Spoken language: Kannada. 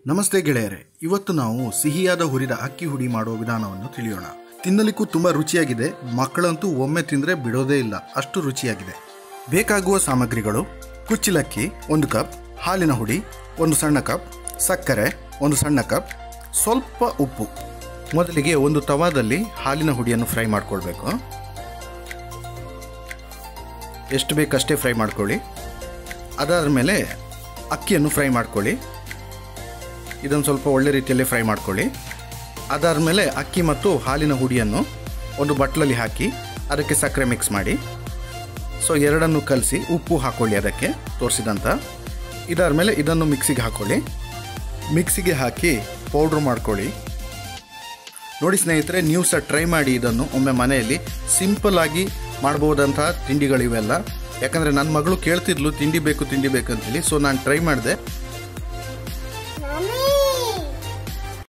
ನಮಸ್ತೆ ಗೆಳೆಯರೆ, ಇವತ್ತು ನಾವು ಸಿಹಿಯಾದ ಹುರಿದ ಅಕ್ಕಿ ಹುಡಿ ಮಾಡುವ ವಿಧಾನವನ್ನು ತಿಳಿಯೋಣ. ತಿನ್ನಲಿಕ್ಕೂ ತುಂಬ ರುಚಿಯಾಗಿದೆ. ಮಕ್ಕಳಂತೂ ಒಮ್ಮೆ ತಿಂದರೆ ಬಿಡೋದೇ ಇಲ್ಲ, ಅಷ್ಟು ರುಚಿಯಾಗಿದೆ. ಬೇಕಾಗುವ ಸಾಮಗ್ರಿಗಳು: ಕುಚ್ಚಿಲಕ್ಕಿ 1 ಕಪ್, ಹಾಲಿನ ಹುಡಿ 1 ಸಣ್ಣ ಕಪ್, ಸಕ್ಕರೆ 1 ಸಣ್ಣ ಕಪ್, ಸ್ವಲ್ಪ ಉಪ್ಪು. ಮೊದಲಿಗೆ ಒಂದು ತವಾದಲ್ಲಿ ಹಾಲಿನ ಹುಡಿಯನ್ನು ಫ್ರೈ ಮಾಡಿಕೊಳ್ಬೇಕು. ಎಷ್ಟು ಬೇಕಷ್ಟೇ ಫ್ರೈ ಮಾಡ್ಕೊಳ್ಳಿ. ಅದಾದ ಮೇಲೆ ಅಕ್ಕಿಯನ್ನು ಫ್ರೈ ಮಾಡ್ಕೊಳ್ಳಿ. ಇದನ್ನು ಸ್ವಲ್ಪ ಒಳ್ಳೆ ರೀತಿಯಲ್ಲಿ ಫ್ರೈ ಮಾಡ್ಕೊಳ್ಳಿ. ಅದಾದ ಮೇಲೆ ಅಕ್ಕಿ ಮತ್ತು ಹಾಲಿನ ಹುಡಿಯನ್ನು ಒಂದು ಬಟ್ಲಲ್ಲಿ ಹಾಕಿ ಅದಕ್ಕೆ ಸಕ್ಕರೆ ಮಿಕ್ಸ್ ಮಾಡಿ. ಎರಡನ್ನು ಕಲಸಿ ಉಪ್ಪು ಹಾಕ್ಕೊಳ್ಳಿ ಅದಕ್ಕೆ ತೋರಿಸಿದಂಥ. ಇದಾದ ಮೇಲೆ ಇದನ್ನು ಮಿಕ್ಸಿಗೆ ಹಾಕ್ಕೊಳ್ಳಿ. ಮಿಕ್ಸಿಗೆ ಹಾಕಿ ಪೌಡ್ರ್ ಮಾಡ್ಕೊಳ್ಳಿ. ನೋಡಿ ಸ್ನೇಹಿತರೆ, ನೀವು ಸಹ ಟ್ರೈ ಮಾಡಿ ಇದನ್ನು ಒಮ್ಮೆ ಮನೆಯಲ್ಲಿ. ಸಿಂಪಲ್ ಆಗಿ ಮಾಡ್ಬೋದಂಥ ತಿಂಡಿಗಳಿವೆಲ್ಲ. ಯಾಕಂದರೆ ನನ್ನ ಮಗಳು ಕೇಳ್ತಿದ್ಲು ತಿಂಡಿ ಬೇಕು ಅಂತೇಳಿ. ನಾನು ಟ್ರೈ ಮಾಡಿದೆ.